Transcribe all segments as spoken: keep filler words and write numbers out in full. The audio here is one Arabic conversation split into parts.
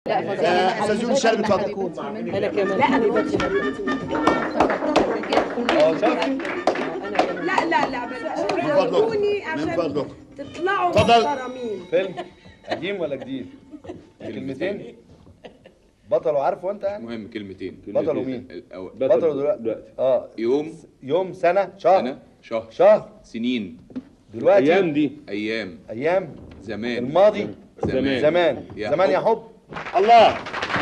لا استاذ يونس شلبي اتفضل. انا كمان لا انا لا لا لا بس عشان عشان تطلعوا محترمين. فيلم قديم ولا جديد؟ كلمتين بطله عارفه انت يعني؟ مهم كلمتين. بطله مين؟ بطله دلوقتي اه يوم يوم سنه شهر سنة شهر شهر سنين دلوقتي ايام دي ايام ايام زمان الماضي زمان زمان يا زمان حب. يا حب. الله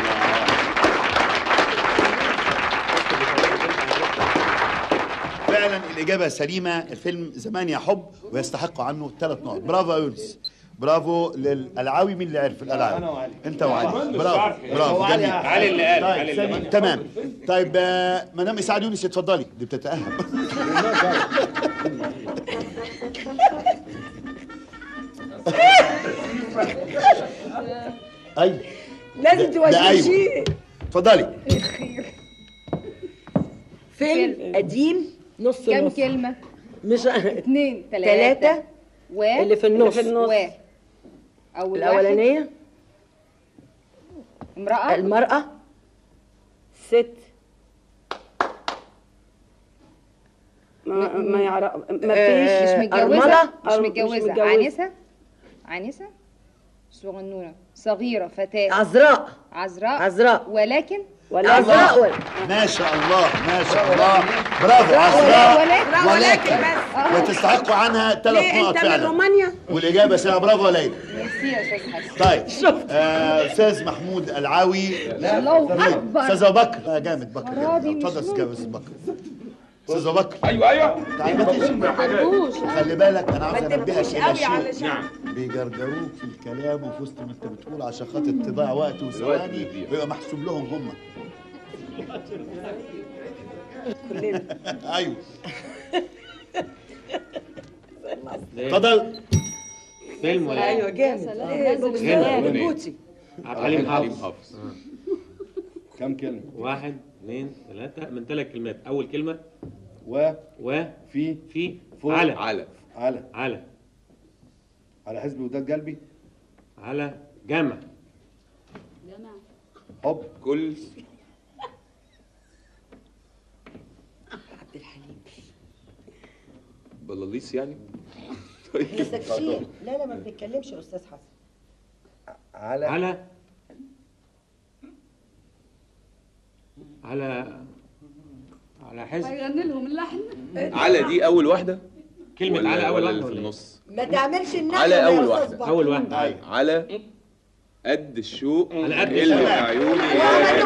فعلا الإجابة سليمة. الفيلم زمان يا حب ويستحق عنه ثلاث نقط. برافو يا يونس، برافو للألعاوي. مين اللي عرف الألعاوي؟ أنا وعلي. أنت وعلي. برافو برافو جميل. علي اللي قال علي اللي طيب تمام. طيب مدام إسعاد يونس اتفضلي، دي بتتأهب. أيوه لازم توجهي شيء. اتفضلي. فيلم قديم نص كم نص. كلمة؟ مش اثنين ثلاثة ثلاثة و اللي في النص. اللي في النص. و أول الأولانية امرأة المرأة ست ما ما يعرف ما فيش مش متجوزة أرملة. مش أر- متجوزة عنسة عنسة صغنونة صغيرة فتاة عذراء عذراء عذراء ولكن ولا عذراء ولا ما شاء الله ما شاء الله. برافو عذراء ولكن ولكن بس وتستحقوا عنها ثلاث ليه نقط انت من فعلا. رومانيا؟ والإجابة سليمة. برافو ليلى. ميرسي يا أستاذ حسن. طيب آه، أستاذ محمود العاوي. الله أكبر. أستاذ أبو بكر. آه، جامد بكر. أراضي جامد. اتفضل مش أستاذ بكر. أستاذ أبو بكر. ايوه ايوه تعالى ما تمشي. خلي بالك أنا عاوز ما أنبهك تبقوش إلى قوي شيء. علشان بيجرجروك في الكلام وفي وسط ما أنت بتقول عشان خاطر تضيع وقت وثواني بيبقى محسوب لهم هم. ايوه اتفضل. فيلم ولا ايوه جامد. هنا بوتي عبد الحليم حليم حافظ. حافظ. كم كلمه؟ واحد اثنين ثلاثة من ثلاث كلمات. أول كلمة و و في في فوق. على على على على على حزب وداد قلبي. على جمع حب كل عبد الحليم بلاليس يعني. تكشير. لا لا ما بنتكلمش يا استاذ حسن. على على على على حزب. هيغني لهم اللحن. على دي اول واحده. كلمة ولا على أول ولا واحدة اللي في ولا إيه؟ النص. ما تعملش النحو على يا أول أستاذ واحدة. بكر. أول واحدة أيوة. على قد الشوق على قد اللي الشوق. في عيوني يا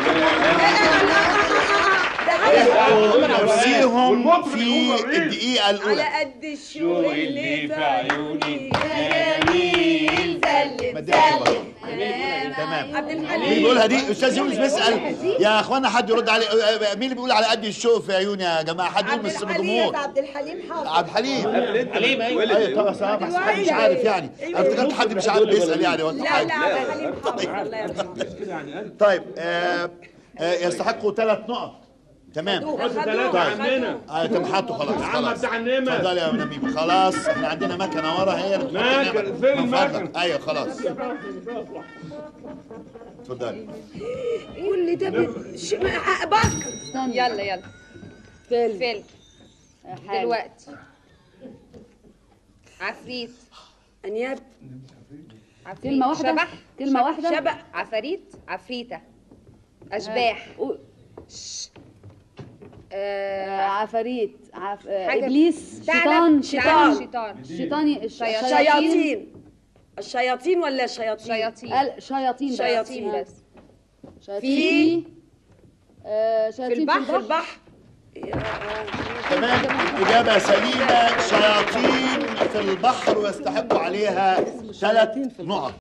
نوصيهم في الدقيقة على الأولى. قد الشوق اللي في عيوني يا جميل سلم مديها سلم. تمام. عبد مين الحليم بيقولها دي؟ أستاذ يونس بيسأل يا إخوانا حد يرد عليه. مين اللي بيقول على قد الشوق في عيوني يا جماعة؟ حد يقول عبد من الحليم الجمهور. عبد الحليم حافظ. عبد الحليم. حليم أيوة. ايوه طبعا صح. بس حد مش عارف يعني. انا افتكرت حد مش عارف بيسأل يعني ولا لا حاجة. لا عبد الحليم حافظ الله يرحمه. طيب آه آه يستحقوا ثلاث نقط. تمام. ثلاثة عننا. اه تمحطوا خلاص يا عم خلاص. بتاع النمر. اتفضل يا نميمة. خلاص احنا عندنا مكنة ورا هي اللي بتحط مكنة، النمر. فين من فضلك. المكنة؟ ايوه خلاص. اتفضلي. كل ده بت- ش- آه، بكر يلا يلا فيلم فيلم دلوقتي عفريت انياب عفريت كلمة واحدة؟ شبح كلمة واحدة؟ شبح عفاريت عفريتة أشباح آه، عفاريت عف... آه، حاجة ابليس ثعلب، شيطان ثعلب، شيطان شيطان شيطان الش- شياطين. شياطين الشياطين ولا الشياطين؟ شياطين قال شياطين بس. شياطين آه. بس شياطين آه، في شياطين البحر في البحر تمام. إجابة سليمة. شياطين في البحر ويستحقوا عليها ثلاث نقط.